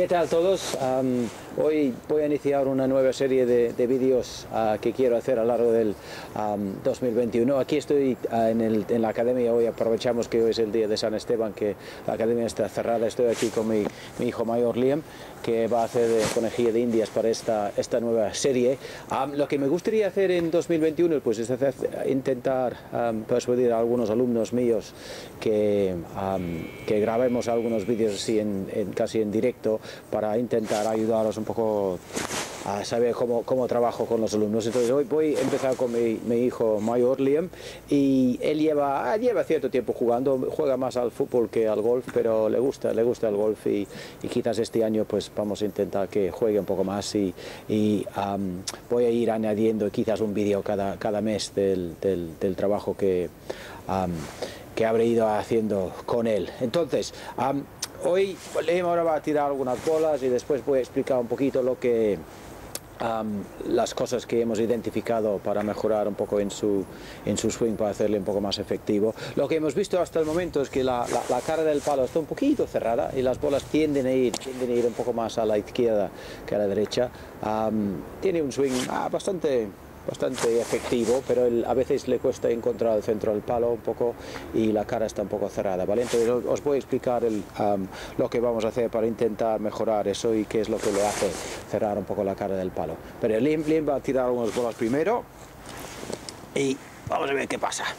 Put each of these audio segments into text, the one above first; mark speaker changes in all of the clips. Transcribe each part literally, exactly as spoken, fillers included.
Speaker 1: tal todos? Um, hoy voy a iniciar una nueva serie de, de vídeos uh, que quiero hacer a lo largo del um, dos mil veintiuno. Aquí estoy uh, en, el, en la academia. Hoy aprovechamos que hoy es el día de San Esteban, que la academia está cerrada. Estoy aquí con mi, mi hijo mayor Liam, que va a hacer de conejillo de indias para esta, esta nueva serie. Um, lo que me gustaría hacer en dos mil veintiuno pues, es hacer, intentar um, persuadir a algunos alumnos míos que, um, que grabemos algunos vídeos así en, en, casi en directo, para intentar ayudaros un poco a saber cómo, cómo trabajo con los alumnos. Entonces hoy voy a empezar con mi, mi hijo mayor Liam, y él lleva, lleva cierto tiempo jugando, juega más al fútbol que al golf, pero le gusta, le gusta el golf, y, y quizás este año pues vamos a intentar que juegue un poco más, y, y um, voy a ir añadiendo quizás un vídeo cada, cada mes del, del, del trabajo que, um, que habré ido haciendo con él. Entonces, um, hoy Liam ahora va a tirar algunas bolas y después voy a explicar un poquito lo que Um, las cosas que hemos identificado para mejorar un poco en su, en su swing, para hacerle un poco más efectivo. Lo que hemos visto hasta el momento es que la, la, la cara del palo está un poquito cerrada y las bolas tienden a ir, tienden a ir un poco más a la izquierda que a la derecha. Um, tiene un swing ah, bastante... bastante efectivo, pero él, a veces le cuesta encontrar el centro del palo un poco y la cara está un poco cerrada, ¿vale? Entonces os voy a explicar el, um, lo que vamos a hacer para intentar mejorar eso y qué es lo que le hace cerrar un poco la cara del palo. Pero Liam, Liam va a tirar algunas bolas primero y vamos a ver qué pasa.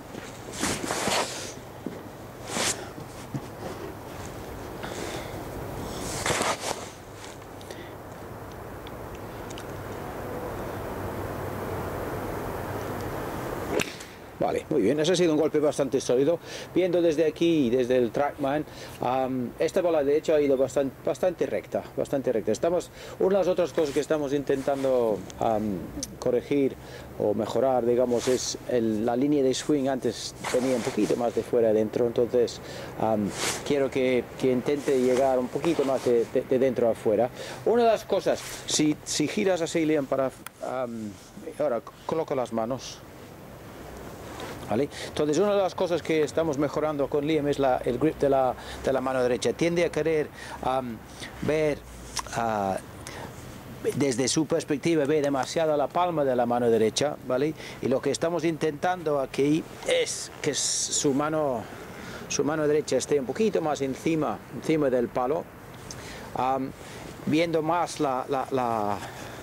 Speaker 1: Vale, muy bien, ese ha sido un golpe bastante sólido. Viendo desde aquí, desde el Trackman, um, esta bola de hecho ha ido bastante, bastante recta, bastante recta. Estamos, una de las otras cosas que estamos intentando um, corregir o mejorar, digamos, es el, la línea de swing. Antes tenía un poquito más de fuera adentro, entonces um, quiero que, que intente llegar un poquito más de, de, de dentro a afuera. Una de las cosas, si, si giras así, Liam, para... Um, ahora, coloco las manos. ¿Vale? Entonces una de las cosas que estamos mejorando con Liam es la, el grip de la, de la mano derecha. Tiende a querer um, ver uh, desde su perspectiva, ve demasiado la palma de la mano derecha, ¿vale? Y lo que estamos intentando aquí es que su mano, su mano derecha esté un poquito más encima, encima del palo, um, viendo más la, la, la,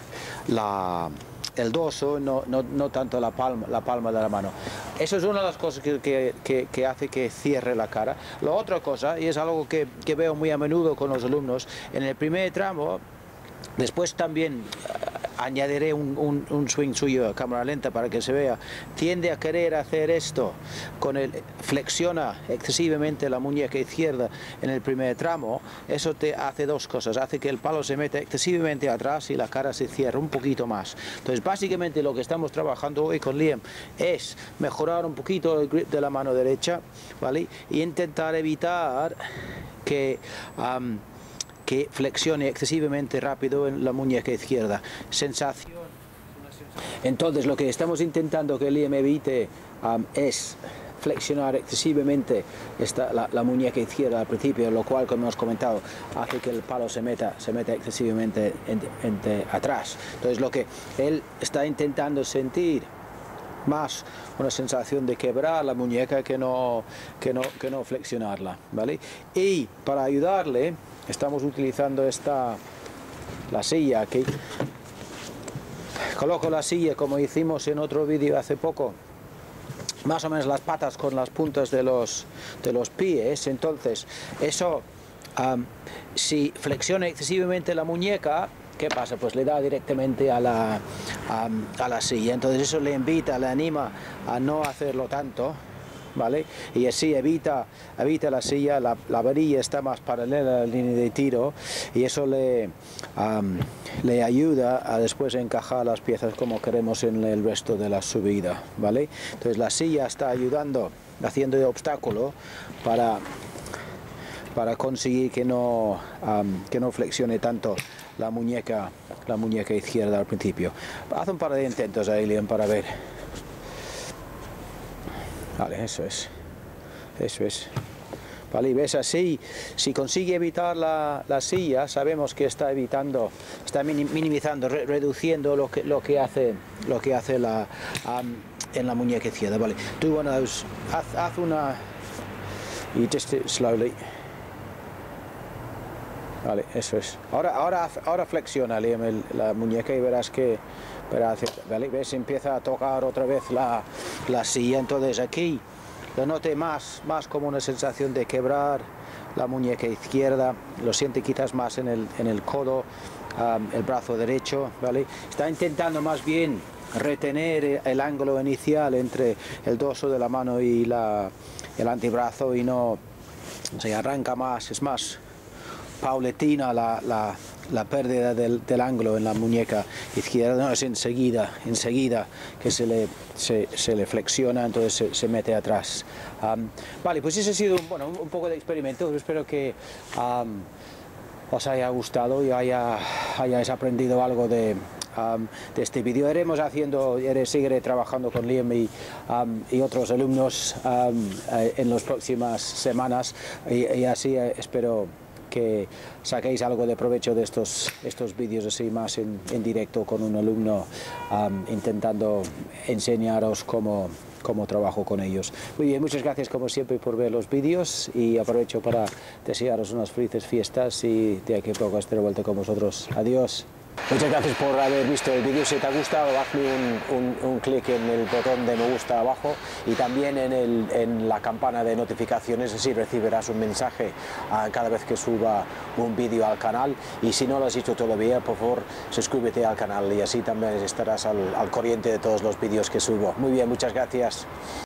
Speaker 1: la el dorso, no, no, no tanto la palma, la palma de la mano. Eso es una de las cosas que, que, que, que hace que cierre la cara. La otra cosa, y es algo que, que veo muy a menudo con los alumnos, en el primer tramo, después también uh, añadiré un, un, un swing suyo a cámara lenta para que se vea, tiende a querer hacer esto, con el, flexiona excesivamente la muñeca izquierda en el primer tramo. Eso te hace dos cosas: hace que el palo se meta excesivamente atrás y la cara se cierre un poquito más. Entonces básicamente lo que estamos trabajando hoy con Liam es mejorar un poquito el grip de la mano derecha, ¿vale? Y intentar evitar que um, que flexione excesivamente rápido en la muñeca izquierda. Sensación. Entonces lo que estamos intentando que Liam evite um, es flexionar excesivamente esta, la, la muñeca izquierda al principio, lo cual, como hemos comentado, hace que el palo se meta, se meta excesivamente en, en, en, atrás. Entonces lo que él está intentando sentir más una sensación de quebrar la muñeca que no, que no, que no flexionarla, ¿vale? Y para ayudarle estamos utilizando esta, la silla aquí. Coloco la silla como hicimos en otro vídeo hace poco, más o menos las patas con las puntas de los, de los pies. Entonces eso, um, si flexiona excesivamente la muñeca, ¿qué pasa? Pues le da directamente a la, a, a la silla. Entonces eso le invita, le anima a no hacerlo tanto, ¿vale? Y así evita, evita la silla, la, la varilla está más paralela a la línea de tiro, y eso le, um, le ayuda a después encajar las piezas como queremos en el resto de la subida, ¿vale? Entonces la silla está ayudando, haciendo de obstáculo para, para conseguir que no, um, que no flexione tanto la muñeca, la muñeca izquierda al principio. Haz un par de intentos ahí, Liam, para ver. Vale, eso es. Eso es. ¿vale? Y ves así, si consigue evitar la, la silla, sabemos que está evitando, está minimizando, re, reduciendo lo que, lo que hace, lo que hace la, um, en la muñeca izquierda, ¿vale? Do one of those, haz, haz una, y just slowly. Vale, eso es. Ahora, ahora, ahora flexiona, Liam, el, la muñeca y verás que, verás, ¿vale? ¿Ves? Empieza a tocar otra vez la, la silla, entonces aquí lo note más, más como una sensación de quebrar la muñeca izquierda, lo siente quizás más en el, en el codo, um, el brazo derecho, ¿vale? Está intentando más bien retener el ángulo inicial entre el dorso de la mano y la, el antebrazo y no se arranca más, es más paulatina la, la, la pérdida del, del ángulo en la muñeca izquierda, no es enseguida, enseguida que se le, se, se le flexiona, entonces se, se mete atrás. Um, vale, pues ese ha sido bueno, un, un poco de experimento, espero que um, os haya gustado y haya, hayáis aprendido algo de, um, de este vídeo. Iremos haciendo, seguiré trabajando con Liam y, um, y otros alumnos um, en las próximas semanas y, y así eh, espero que saquéis algo de provecho de estos, estos vídeos así más en, en directo con un alumno um, intentando enseñaros cómo, cómo trabajo con ellos. Muy bien, muchas gracias como siempre por ver los vídeos y aprovecho para desearos unas felices fiestas y de aquí a poco estaré de vuelta con vosotros. Adiós. Muchas gracias por haber visto el vídeo. Si te ha gustado, hazme un, un, un clic en el botón de me gusta abajo y también en, el, en la campana de notificaciones, así recibirás un mensaje uh, cada vez que suba un vídeo al canal. Y si no lo has hecho todavía, por favor, suscríbete al canal y así también estarás al, al corriente de todos los vídeos que subo. Muy bien, muchas gracias.